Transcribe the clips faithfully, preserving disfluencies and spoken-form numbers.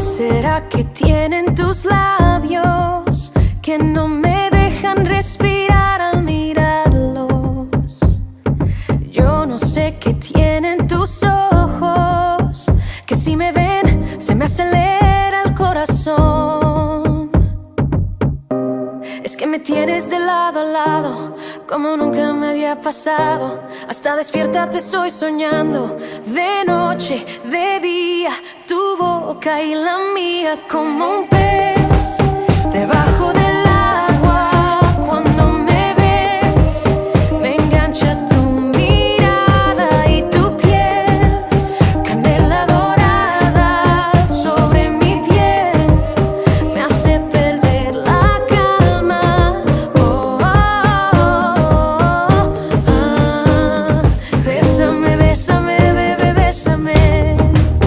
será que tienen tus labios que no me dejan respirar al mirarlos? Yo no sé qué tienen tus ojos, que si me ven se me acelera el corazón. Es que me tienes de lado a lado, como nunca me había pasado. Hasta despierta te estoy soñando, de noche, de día, tu boca y la mía, como un pez debajo del agua. Cuando me ves, me engancha tu mirada y tu piel, canela dorada sobre mi piel, me hace perder la calma. Oh, oh, oh, oh, oh. Bésame, bésame, bebé, bésame.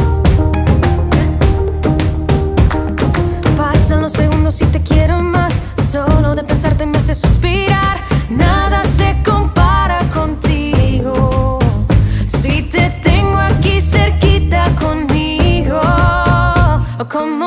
Pasan los segundos y te quiero más, solo de pensarte me hace suspirar. Nada se compara contigo, si te tengo aquí cerquita conmigo, como